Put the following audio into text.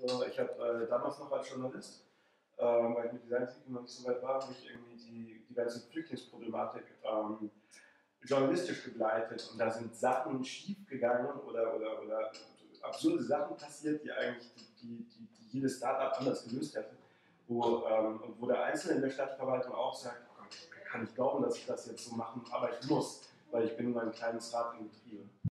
ich habe damals noch als Journalist, weil ich mit Designthinking noch nicht so weit war, habe ich irgendwie die ganze Flüchtlingsproblematik journalistisch begleitet und da sind Sachen schiefgegangen oder absurde Sachen passiert, die eigentlich die jedes Startup anders gelöst hätte. Und wo der Einzelne in der Stadtverwaltung auch sagt, oh Gott, ich kann nicht glauben, dass ich das jetzt so machen, aber ich muss, weil ich bin nur ein kleines Rad im Getriebe.